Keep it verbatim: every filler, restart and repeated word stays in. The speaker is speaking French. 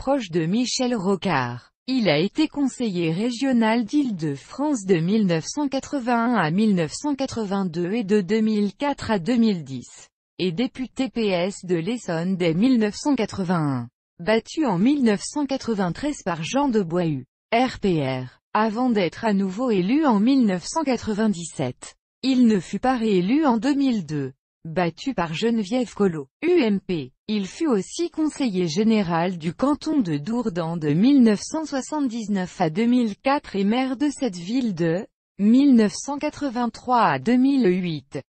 proche de Michel Rocard. Il a été conseiller régional d'Île-de-France de mille neuf cent quatre-vingt-un à mille neuf cent quatre-vingt-deux et de deux mille quatre à deux mille dix, et député P S de l'Essonne dès mille neuf cent quatre-vingt-un. Battu en mille neuf cent quatre-vingt-treize par Jean de Boishue, R P R, avant d'être à nouveau élu en mille neuf cent quatre-vingt-dix-sept. Il ne fut pas réélu en deux mille deux. Battu par Geneviève Collot, U M P, il fut aussi conseiller général du canton de Dourdan de mille neuf cent soixante-dix-neuf à deux mille quatre et maire de cette ville de mille neuf cent quatre-vingt-trois à deux mille huit.